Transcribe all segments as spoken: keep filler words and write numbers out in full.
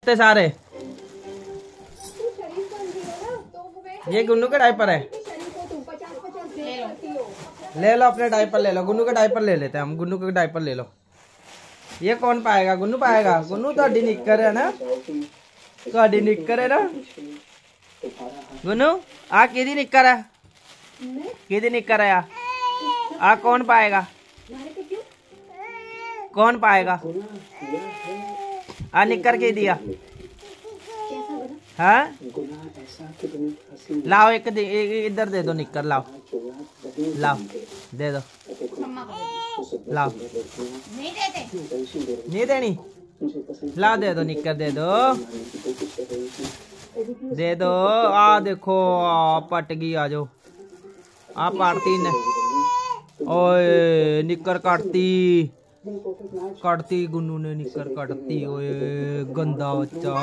सारे ये गुन्नू का डायपर है। ले लो अपने डायपर ले लो, गुन्नू का डायपर ले लेते हैं हम। गुन्नू का डायपर ले लो। ये कौन पाएगा? गुन्नू पाएगा। गुन्नू तो निक्कर है ना, तो निक्कर है ना गुन्नू। आ किदी निक्कर है, किदी निक्कर है आ, आ कौन पाएगा? कौन पाएगा? आ निक्कर के दिया। हाँ लाओ एक इधर दे दो निक्कर, लाओ लाओ दे दो, लाओ। नहीं देते, नहीं देनी, लाओ दे दो निक्कर, दे दो दे दो। आ देखो आ, पट गई। आ जाओ, आ पाटती ने। ओए निक्कर काटती, काटती गुन्नू ने निक्कर काटती। ओए गंदा बच्चा।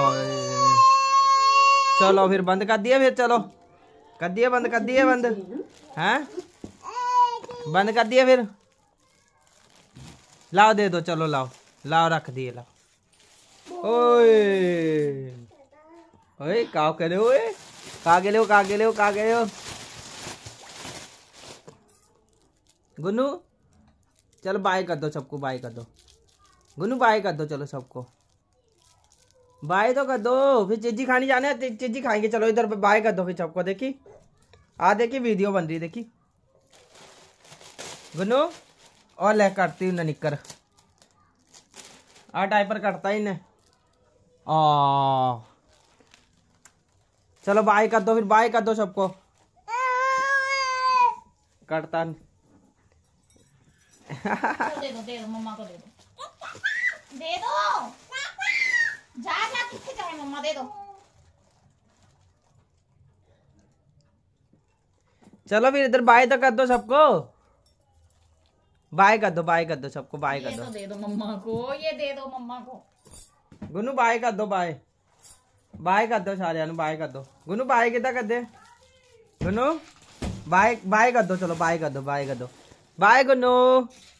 चलो फिर बंद कर दिया, फिर चलो कर दिया बंद, कर दिया बंद। हैं बंद कर दिया फिर। लाओ दे दो, चलो लाओ लाओ, रख दिए लाओ। ओए ओए काव करे, ओए का गेले हो, का गेले हो, का गए हो गुन्नू। चलो बाय कर दो सबको, बाय कर दो गुन्नू, बाय कर दो चलो सबको, बाय तो कर दो। फिर चीजी खानी जाने है, चीजी खाएंगे। चलो इधर बाय कर दो फिर सबको। देखी आ देखी वीडियो बन रही, देखी गुन्नू। और ले काटती हूँ निक्कर, आ डायपर काटता ही ने। आ चलो बाय कर दो फिर, बाय कर दो सबको। काटता दे दो, दे दो मम्मा को, दे दो दे दो, जा जा किसके जाए मम्मा, दे दो। चलो फिर इधर बाय तो कर दो सबको, बाय कर दो, बाय कर दो सबको, बाय कर दो। दे दो मम्मा को, ये दे दो मम्मा को। गुन्नू बाय कर दो, बाय बाय कर दो सारे, बाय कर दो। गुन्नू बाय कितना कर दे गुन्नू, बाय बाय कर दो। चलो बाय कर दो, बाय कर दो, बाय गुन्नू।